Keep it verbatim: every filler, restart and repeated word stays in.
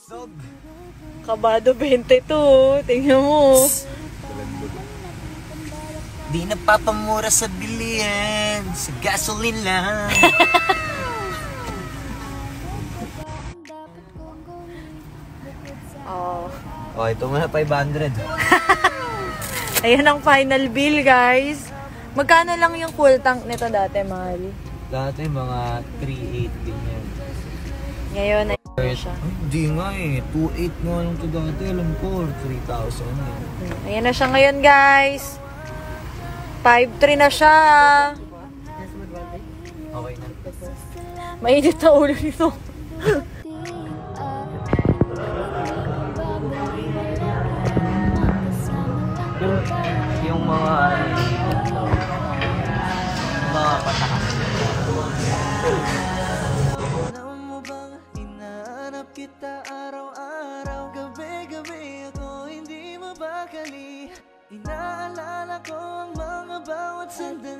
Kabado twenty-two. Tingnan mo. Di napapamura sa bilihan, sa gasoline lang. Oh. Oh, ito muna five hundred. Ayan ang final bill, guys. Magkano lang yung full tank nito dati, mahal? Dati mga three eight din yan. Ngayon ay ano siya? Hindi nga eh. two eight nga lang ito dati. Alam ko, three thousand eh. Ayan na siya ngayon, guys. five three na siya. Okay na. Mainit na ulo nito. Yung mga mga patakas. Alam mo bang hinahanap kita araw-araw, gabi-gabi ako hindi mabakali. Inaalala ko ang mga bawat sandali.